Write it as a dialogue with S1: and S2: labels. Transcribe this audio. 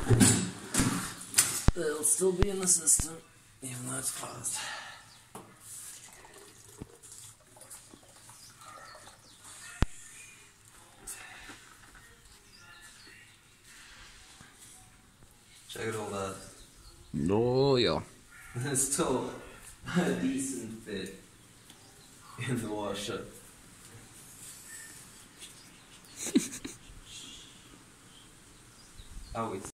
S1: It'll still be in the system, even though it's closed. Check it all out.
S2: Oh yeah.
S1: There's still a decent fit in the washer. Oh, it's